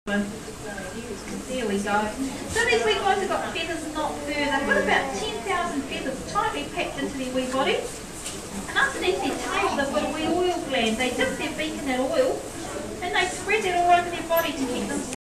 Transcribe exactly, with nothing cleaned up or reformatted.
There we go. So these wee guys have got feathers, not fur. They've got about ten thousand feathers tightly packed into their wee bodies. And underneath their tail they've got a wee oil gland. They dip their beak in that oil and they spread that all over their body to keep them